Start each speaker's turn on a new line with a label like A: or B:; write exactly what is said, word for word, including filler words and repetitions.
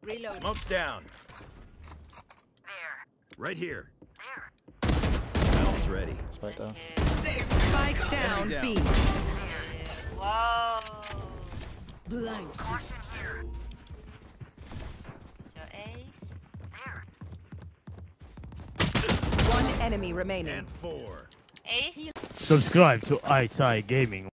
A: Reload.
B: Smoke's down.
C: There.
B: Right here.
C: There.
B: Elf's ready.
D: Spike down.
A: Spike down,
B: down.
A: B.
C: Whoa.
A: Blind.
C: Caution here. So ace. There.
A: One enemy remaining.
B: And four.
C: Ace.
E: Subscribe to EyeTie Gaming.